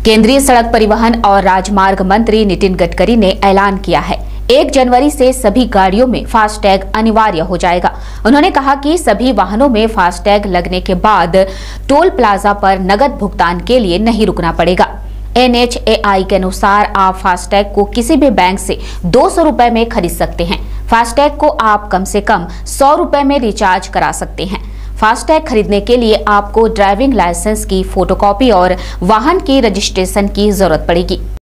केंद्रीय सड़क परिवहन और राजमार्ग मंत्री नितिन गडकरी ने ऐलान किया है 1 जनवरी से सभी गाड़ियों में फास्टैग अनिवार्य हो जाएगा। उन्होंने कहा कि सभी वाहनों में फास्टैग लगने के बाद टोल प्लाजा पर नकद भुगतान के लिए नहीं रुकना पड़ेगा। NHAI के अनुसार आप फास्टैग को किसी भी बैंक से 200 रुपए में खरीद सकते हैं। फास्टैग को आप कम से कम 100 रुपए में रिचार्ज करा सकते हैं। फास्टैग खरीदने के लिए आपको ड्राइविंग लाइसेंस की फोटोकॉपी और वाहन की रजिस्ट्रेशन की जरूरत पड़ेगी।